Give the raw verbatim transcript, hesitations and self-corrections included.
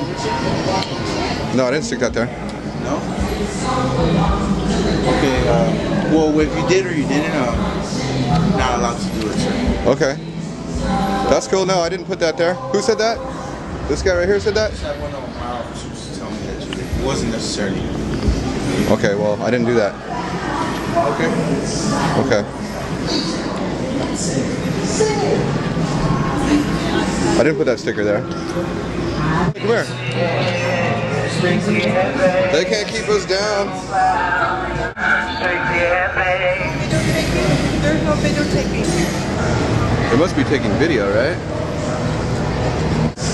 No, I didn't stick that there. No? Okay, uh, well, if you did or you didn't, uh, not allowed to do it, sir. Okay. That's cool. No, I didn't put that there. Who said that? This guy right here said that? One of my officers tell me that you did. It wasn't necessarily. Okay, well, I didn't do that. Okay. Okay. I didn't put that sticker there. Come here. They can't keep us down. There's no videotaping. They must be taking video, right?